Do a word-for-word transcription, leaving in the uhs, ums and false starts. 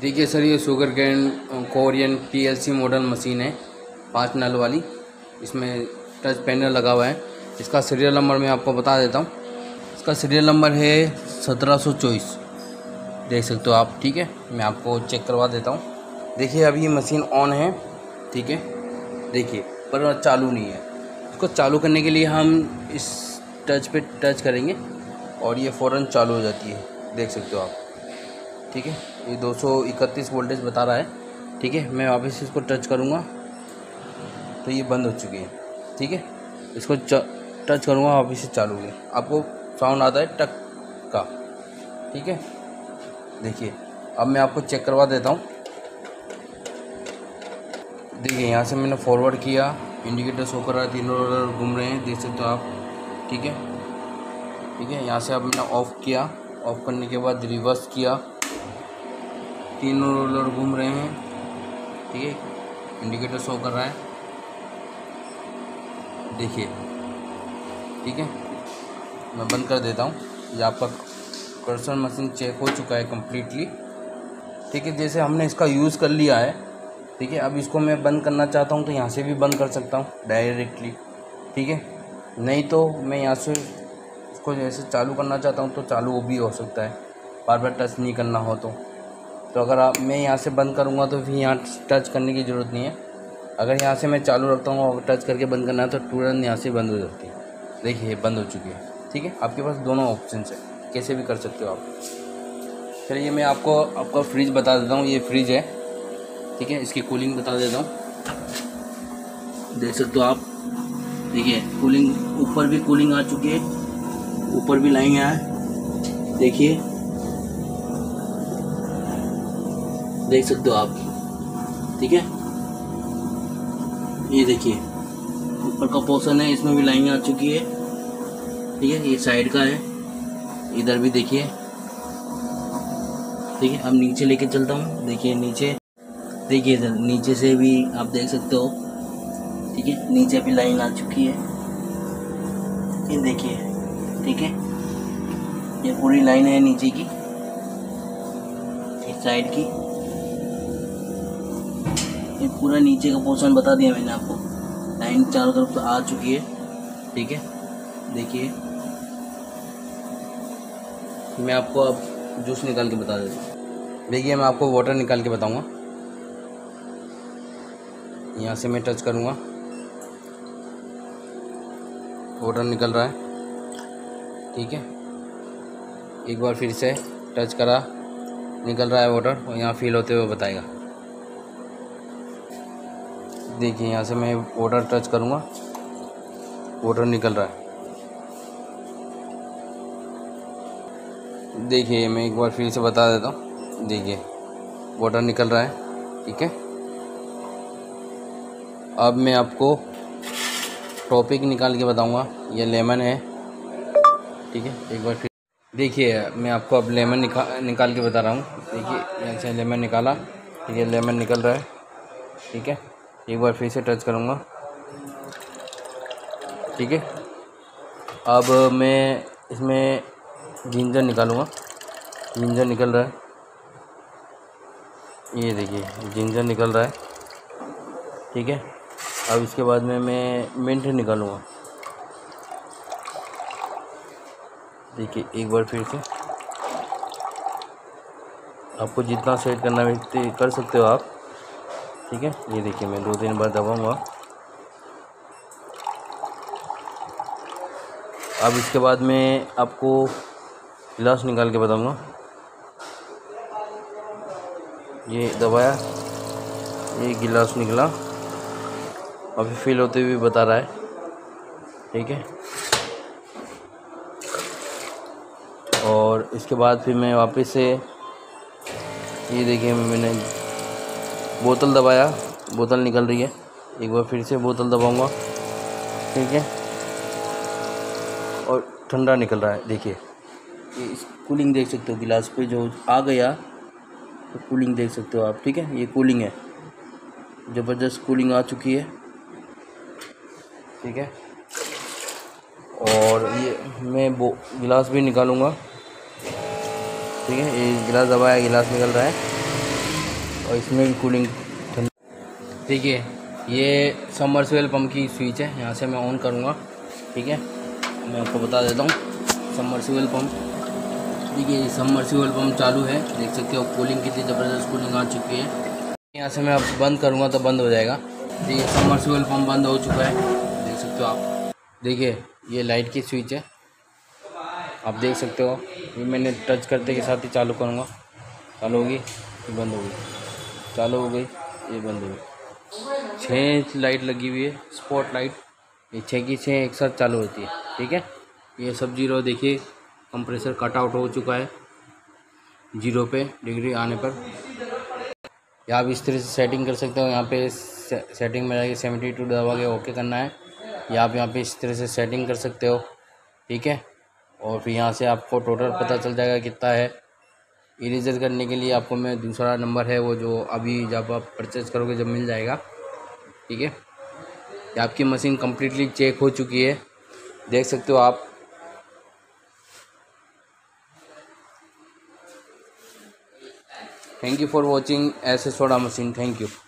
देखिए सर, ये sugar cane Korean PLC model machine है, पाँच नल वाली। इसमें टच पैनल लगा हुआ है। इसका सीरियल नंबर मैं आपको बता देता हूँ। इसका सीरियल नंबर है सत्रह सौ चौबीस, देख सकते हो आप। ठीक है, मैं आपको चेक करवा देता हूँ। देखिए अभी ये मशीन ऑन है, ठीक है, देखिए, पर चालू नहीं है। इसको चालू करने के लिए हम इस टच पे टच करेंगे और ये फ़ौरन चालू हो जाती है, देख सकते हो आप। ठीक है, ये दो सौ इकतीस वोल्टेज बता रहा है। ठीक है, मैं वापस इसको टच करूँगा तो ये बंद हो चुकी है। ठीक है, इसको टच करूँगा वापस से चालू होगी, आपको साउंड आता है टक का। ठीक है, देखिए अब मैं आपको चेक करवा देता हूँ। देखिए यहाँ से मैंने फॉरवर्ड किया, इंडिकेटर शो कर रहा है, तीनों रोलर घूम रहे हैं, देख सकते हो आप। ठीक है, ठीक है, यहाँ से अब मैंने ऑफ़ किया, ऑफ़ करने के बाद रिवर्स किया, तीनों रोलर घूम रहे हैं। ठीक है, इंडिकेटर शो कर रहा है, देखिए। ठीक है, मैं बंद कर देता हूँ। ये आपका कर्सर मशीन चेक हो चुका है कम्प्लीटली। ठीक है, जैसे हमने इसका यूज़ कर लिया है। ठीक है, अब इसको मैं बंद करना चाहता हूँ तो यहाँ से भी बंद कर सकता हूँ डायरेक्टली। ठीक है, नहीं तो मैं यहाँ से इसको जैसे चालू करना चाहता हूँ तो चालू वो भी हो सकता है, बार बार टच नहीं करना हो तो। तो अगर आप मैं यहाँ से बंद करूँगा तो फिर यहाँ टच करने की ज़रूरत नहीं है। अगर यहाँ से मैं चालू रखता हूँ और टच करके बंद करना है तो तुरंत यहाँ से बंद हो जाती है। देखिए बंद हो चुकी है। ठीक है, आपके पास दोनों ऑप्शन है, कैसे भी कर सकते हो आप। चलिए मैं आपको आपका फ्रिज बता देता हूँ। ये फ्रिज है, ठीक है, इसकी कूलिंग बता देता हूँ, देख सकते हो आप। देखिए कूलिंग, ऊपर भी कूलिंग आ चुकी है, ऊपर भी लाइन है, देखिए, देख सकते हो आप। ठीक है, ये देखिए ऊपर का पोर्शन है, इसमें भी लाइन आ चुकी है। ठीक है, ये साइड का है, इधर भी देखिए। ठीक है, अब नीचे लेके चलता हूँ। देखिए नीचे, देखिए इधर नीचे से भी आप देख सकते हो। ठीक है, नीचे भी लाइन आ चुकी है, ये देखिए। ठीक है, ये पूरी लाइन है नीचे की, इस साइड की। ये पूरा नीचे का पोर्शन बता दिया मैंने आपको, लाइन चारों तरफ तो आ चुकी है। ठीक है, देखिए मैं आपको अब जूस निकाल के बता देता हूँ। देखिए मैं आपको वाटर निकाल के बताऊँगा। यहाँ से मैं टच करूँगा, वाटर निकल रहा है। ठीक है, एक बार फिर से टच करा, निकल रहा है वाटर, और यहाँ फील होते हुए बताएगा। देखिए यहाँ से मैं वाटर टच करूँगा, वाटर निकल रहा है। देखिए मैं एक बार फिर से बता देता हूँ, देखिए वाटर निकल रहा है। ठीक है, अब मैं आपको टॉपिक निकाल के बताऊँगा। ये लेमन है। ठीक है, एक बार फिर देखिए मैं आपको अब लेमन निकाल निकाल के बता रहा हूँ। देखिए यहाँ से लेमन निकाला, ठीक है, लेमन निकल रहा है। ठीक है, एक बार फिर से टच करूँगा। ठीक है, अब मैं इसमें जिंजर निकालूँगा, जिंजर निकल रहा है, ये देखिए जिंजर निकल रहा है। ठीक है, अब इसके बाद में मैं मिंट निकालूँगा। देखिए एक बार फिर से, आपको जितना सेट करना है कर सकते हो आप। ठीक है, ये देखिए मैं दो तीन बार दबाऊंगा। अब इसके बाद मैं आपको गिलास निकाल के बताऊंगा। ये दबाया, ये गिलास निकला, अभी फील होते हुए बता रहा है। ठीक है, और इसके बाद फिर मैं वापस से, ये देखिए मैंने बोतल दबाया, बोतल निकल रही है। एक बार फिर से बोतल दबाऊंगा। ठीक है, और ठंडा निकल रहा है। देखिए ये कूलिंग देख सकते हो, गिलास पे जो आ गया तो कूलिंग देख सकते हो आप। ठीक है, ये कूलिंग है, ज़बरदस्त कूलिंग आ चुकी है। ठीक है, और ये मैं वो गिलास भी निकालूंगा। ठीक है, ये गिलास दबाया, गिलास निकल रहा है। और इसमें भी कूलिंग ठंडी। देखिए ये सबमर्सिबल पंप की स्विच है, यहाँ से मैं ऑन करूँगा। ठीक है, मैं आपको बता देता हूँ सबमर्सिबल पंप। देखिए ये सबमर्सिबल पंप चालू है, देख सकते हो कूलिंग कितनी ज़बरदस्त कूलिंग आ चुकी है। यहाँ से मैं अब बंद करूँगा तो बंद हो जाएगा। देखिए सबमर्सिबल पंप बंद हो चुका है, देख सकते हो आप। देखिए ये लाइट की स्विच है, आप देख सकते हो। ये मैंने टच करते के साथ ही चालू करूँगा, चालू होगी, ये बंद हो गई, चालू हो गई, ये बंद हो गई। छः लाइट लगी हुई है, स्पॉट लाइट, ये छः की छः एक साथ चालू होती है। ठीक है, ये सब जीरो, देखिए कंप्रेसर कट आउट हो चुका है जीरो पे डिग्री आने पर। या आप इस तरह से सेटिंग कर सकते हो, यहाँ पे से, सेटिंग में जाके सेवेंटी टू दबा के ओके करना है, या आप यहाँ पे इस तरह से सेटिंग कर सकते हो। ठीक है, और फिर यहाँ से आपको टोटल पता चल जाएगा कितना है। इरेजर करने के लिए आपको मैं दूसरा नंबर है वो जो अभी जब आप परचेज़ करोगे जब मिल जाएगा। ठीक है, ये आपकी मशीन कम्प्लीटली चेक हो चुकी है, देख सकते हो आप। Thank you for watching S S soda machine, thank you.